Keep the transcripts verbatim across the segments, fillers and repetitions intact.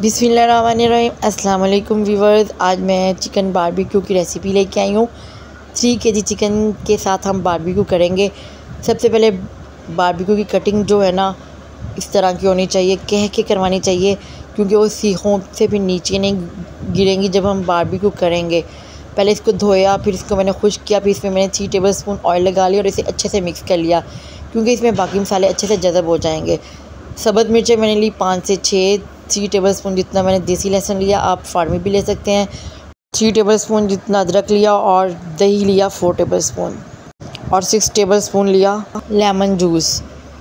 बिस्मिल्लाहिर्रहमानिर्रहीम। अस्सलाम वालेकुम व्यूवर्स। आज मैं चिकन बारबेक्यू की रेसिपी लेके आई हूँ। थ्री के जी चिकन के साथ हम बारबेक्यू करेंगे। सबसे पहले बारबेक्यू की कटिंग जो है ना इस तरह की होनी चाहिए, कह के करवानी चाहिए, क्योंकि वो सीखों से फिर नीचे नहीं गिरेंगी जब हम बारबेक्यू करेंगे। पहले इसको धोया, फिर इसको मैंने खुश्क किया, फिर इसमें मैंने थ्री टेबल स्पून ऑयल लगा लिया और इसे अच्छे से मिक्स कर लिया, क्योंकि इसमें बाकी मसाले अच्छे से जज़ब हो जाएंगे। सब्ज़ मिर्चें मैंने ली पाँच से छः, थ्री टेबल स्पून जितना मैंने देसी लहसुन लिया, आप फार्मी भी ले सकते हैं। थ्री टेबल स्पून जितना अदरक लिया और दही लिया फोर टेबल स्पून, और सिक्स टेबल स्पून लिया लेमन जूस।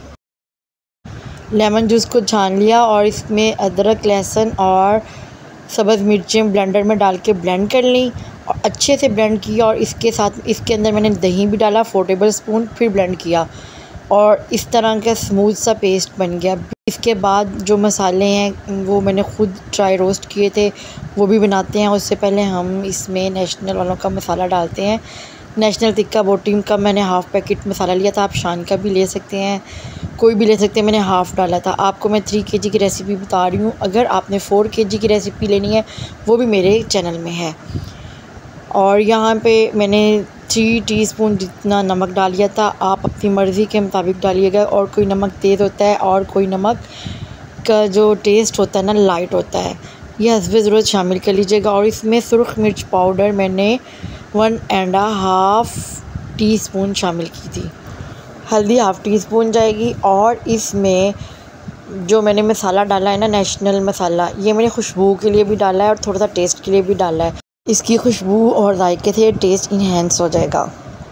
लेमन जूस को छान लिया और इसमें अदरक, लहसुन और सब्ज़ मिर्चें ब्लेंडर में डाल के ब्लेंड कर ली और अच्छे से ब्लेंड किया। और इसके साथ इसके अंदर मैंने दही भी डाला फोर टेबल स्पून, फिर ब्लेंड किया और इस तरह का स्मूथ सा पेस्ट बन गया। इसके बाद जो मसाले हैं वो मैंने ख़ुद ड्राई रोस्ट किए थे, वो भी बनाते हैं। उससे पहले हम इसमें नेशनल वालों का मसाला डालते हैं। नेशनल टिक्का बोटी का मैंने हाफ़ पैकेट मसाला लिया था, आप शान का भी ले सकते हैं, कोई भी ले सकते हैं। मैंने हाफ़ डाला था। आपको मैं थ्री के जी की रेसिपी बता रही हूँ, अगर आपने फोर के जी की रेसिपी लेनी है वो भी मेरे चैनल में है। और यहाँ पे मैंने थ्री टीस्पून जितना नमक डाल लिया था। आप अपनी मर्ज़ी के मुताबिक डालिएगा, और कोई नमक तेज़ होता है और कोई नमक का जो टेस्ट होता है ना लाइट होता है, यह हस्बे ज़रूरत शामिल कर लीजिएगा। और इसमें सुरख मिर्च पाउडर मैंने one and half teaspoon शामिल की थी। हल्दी हाफ़ टी स्पून जाएगी। और इसमें जो मैंने मसाला डाला है ना नेशनल मसाला, ये मैंने खुशबू के लिए भी डाला है और थोड़ा सा टेस्ट के लिए भी डाला है। इसकी खुशबू और जायके से टेस्ट इन्हेंस हो जाएगा।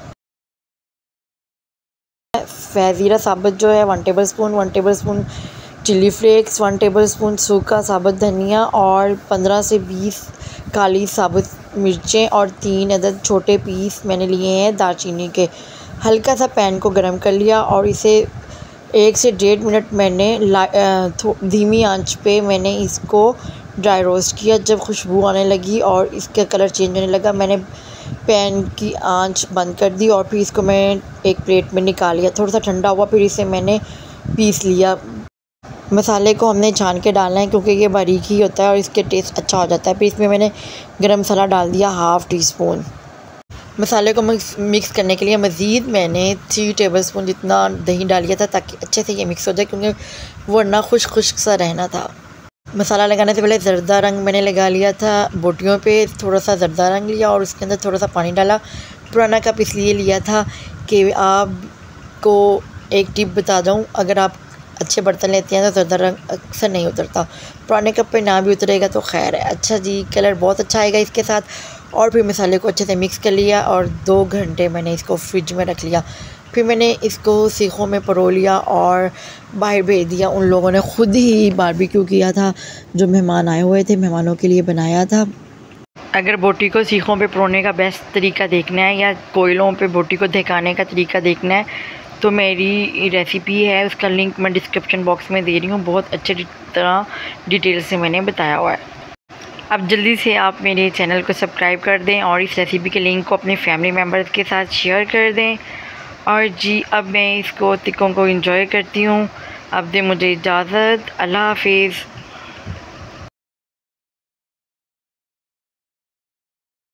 ज़ीरा साबुत जो है one tablespoon, one tablespoon chilli flakes, one tablespoon सूखा साबुत धनिया और पंद्रह से बीस काली साबुत मिर्चें और तीन अदद छोटे पीस मैंने लिए हैं दालचीनी के। हल्का सा पैन को गरम कर लिया और इसे एक से डेढ़ मिनट मैंने धीमी आंच पे मैंने इसको ड्राई रोस्ट किया। जब खुशबू आने लगी और इसका कलर चेंज होने लगा, मैंने पैन की आंच बंद कर दी और फिर इसको मैं एक प्लेट में निकाल लिया। थोड़ा सा ठंडा हुआ, फिर इसे मैंने पीस लिया। मसाले को हमने छान के डालना है, क्योंकि ये बारीक ही होता है और इसके टेस्ट अच्छा हो जाता है। फिर इसमें मैंने गरम मसाला डाल दिया हाफ़ टी स्पून। मसाले को मिक्स मिक्स करने के लिए मज़ीद मैंने थ्री टेबल स्पून जितना दही डाल लिया था, ताकि अच्छे से ये मिक्स हो जाए, क्योंकि वरना खुश्क खुश्क सा रहना था। मसाला लगाने से पहले ज़र्दा रंग मैंने लगा लिया था बोटियों पे, थोड़ा सा ज़र्दा रंग लिया और उसके अंदर थोड़ा सा पानी डाला। पुराना कप इसलिए लिया था कि आपको एक टिप बता दूँ, अगर आप अच्छे बर्तन लेते हैं तो ज़र्दा रंग अक्सर नहीं उतरता। पुराने कप पे ना भी उतरेगा तो खैर है। अच्छा जी, कलर बहुत अच्छा आएगा इसके साथ। और फिर मसाले को अच्छे से मिक्स कर लिया और दो घंटे मैंने इसको फ्रिज में रख लिया। फिर मैंने इसको सीखों में परो लिया और बाहर भेज दिया। उन लोगों ने ख़ुद ही बारबेक्यू किया था, जो मेहमान आए हुए थे, मेहमानों के लिए बनाया था। अगर बोटी को सीखों पे परोने का बेस्ट तरीका देखना है या कोयलों पे बोटी को दिखाने का तरीका देखना है, तो मेरी रेसिपी है, उसका लिंक मैं डिस्क्रिप्शन बॉक्स में दे रही हूँ। बहुत अच्छे तरह डिटेल से मैंने बताया हुआ है। अब जल्दी से आप मेरे चैनल को सब्सक्राइब कर दें और इस रेसिपी के लिंक को अपने फैमिली मेम्बर्स के साथ शेयर कर दें। और जी, अब मैं इसको तिक्कों को एंजॉय करती हूँ। अब दे मुझे इजाज़त। अल्लाह हाफिज़।